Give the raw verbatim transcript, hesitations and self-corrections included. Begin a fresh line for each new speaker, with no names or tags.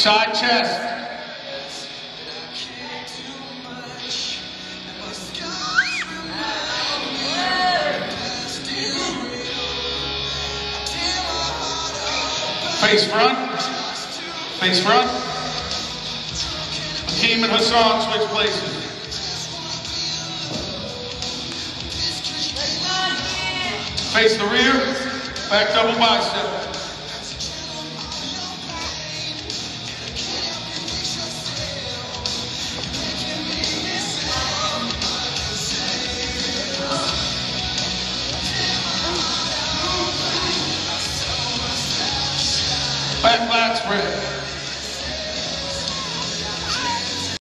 Side chest. Face front. Face front. Hakeem and Hassan switch places. Face the rear. Back double bicep. Back lat spread.